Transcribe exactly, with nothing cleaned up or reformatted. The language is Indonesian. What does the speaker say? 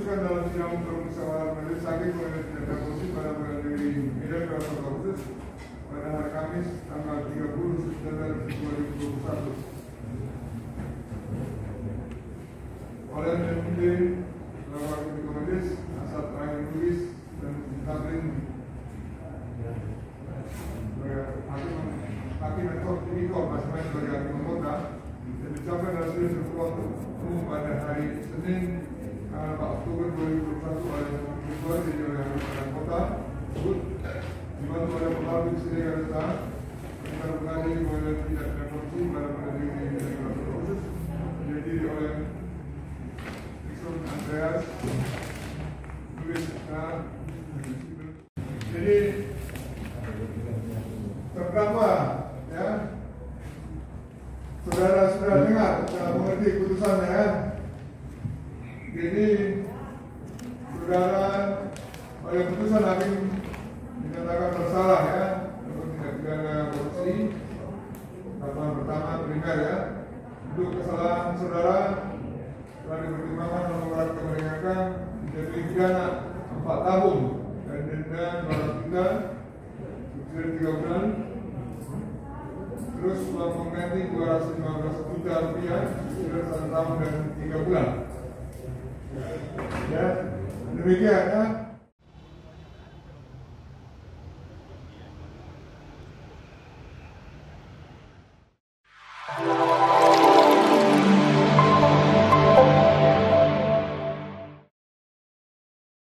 diputuskan dalam sidang permusyawaratan majelis hakim mengenai tindakan korupsi pada pengadilan negeri Medan Kabupaten Khusus pada hari Kamis tanggal tiga puluh September dua ribu dua puluh satu. Oleh Menteri Lawan Ketua Majelis Asad Rahim Lubis dan Tamrin Hakim Hakim Mentor Tipikor Masing-masing sebagai hakim anggota dan dicapai dalam sidang terkuat umum pada hari Senin tanggal empat Oktober dua ribu dua puluh satu oleh Ketua jadi oleh hakim anggota tersebut dibantu oleh pelaku disediakan serta tentang pengadilan pengadilan tidak pidana korupsi pada pengadilan negeri Kabupaten Khusus dihadiri oleh Andreas Luis. Nah, jadi terdakwa ya, saudara sudah dengar, sudah mengerti putusannya ya. Jadi saudara oleh putusan hakim dinyatakan bersalah ya untuk tindak pidana korupsi dakwaan pertama primer ya. Untuk kesalahan saudara telah dipertimbangkan memerat kemerdekaan menjadi pidana empat tahun dan denda dua ratus juta subsidi tiga bulan, terus uang pengganti dua ratus lima belas juta rupiah subsidi satu tahun dan tiga bulan. Ya, demikian ya.